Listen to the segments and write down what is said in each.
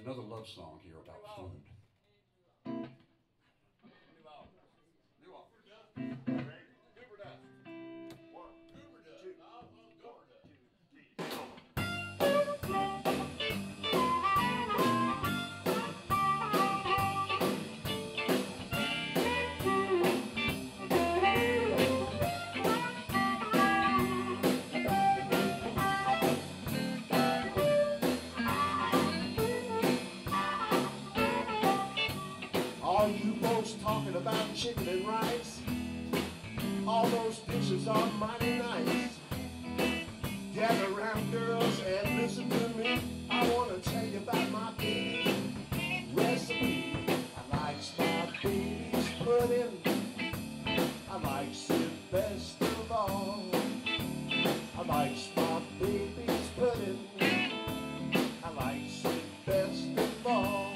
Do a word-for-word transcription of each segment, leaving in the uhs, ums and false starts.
another love song here about food. All you folks talking about chicken and rice, all those dishes are mighty nice. Gather around, girls, and listen to me. I want to tell you about my baby recipe. I like my baby's pudding. I like it best of all. I like my baby's pudding. I like it best of all.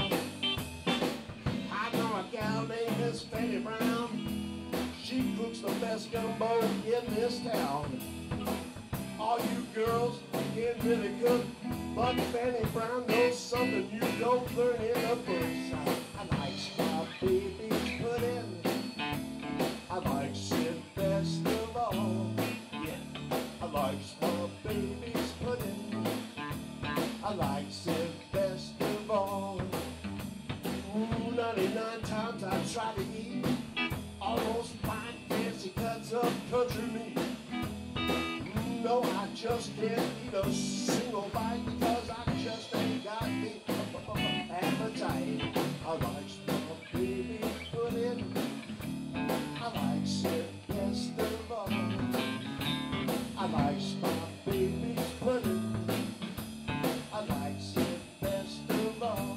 Gal named Miss Fanny Brown. She cooks the best gumbo in this town. All you girls can't really cook, but Fanny Brown knows something you don't learn in a book. I, I like my baby's pudding. I like it best of all. Yeah, I like my baby's pudding. I like it best of all. Ooh, ninety-nine times I try to eat all those fine fancy cuts of country meat. Ooh, no, I just can't eat a single bite because I just ain't got the appetite. I like my baby's pudding. I like it best of all. I like my baby's pudding. I like it best of all.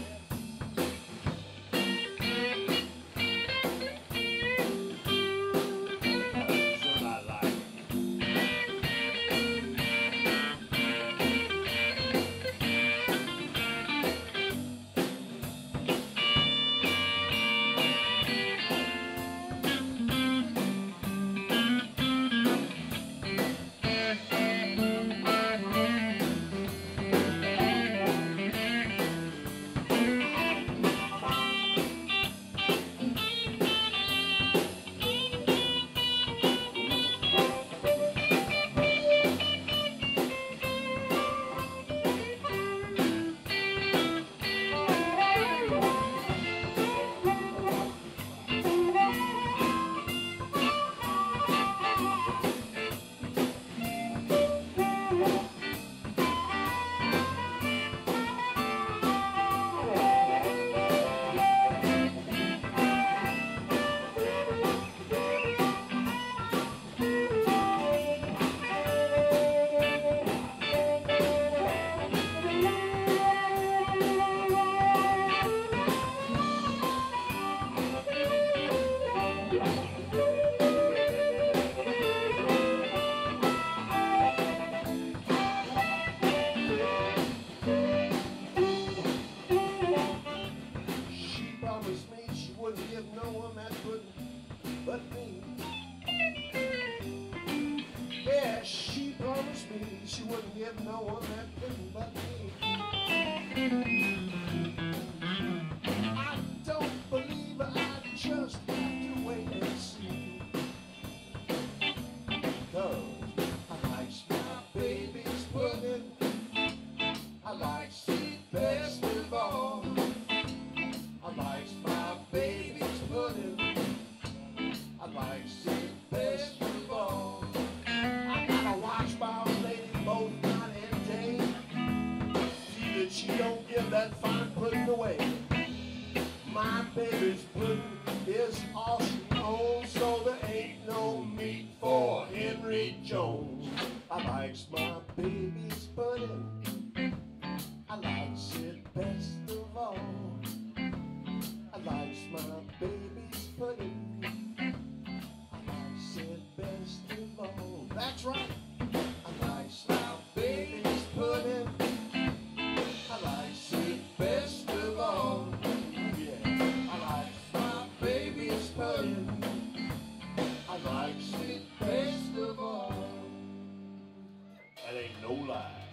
Wouldn't give no one that pudding but me. Yeah, she promised me she wouldn't give no one that pudding but me. I don't believe her, I just have to wait and see. Cause I like my baby's pudding. I like it best of all. I like my baby's pudding. I like it best of all. I gotta watch my old lady both night and day. See that she don't give that fine pudding away. My baby's pudding is all she owns, so there ain't no meat for Henry Jones. I like my baby's pudding. I like it best of all. I like my baby's pudding. I like it best of all. That's right. I like my baby's pudding. I like it best of all. Yeah. I like my baby's pudding. I like it best of all. That ain't no lie.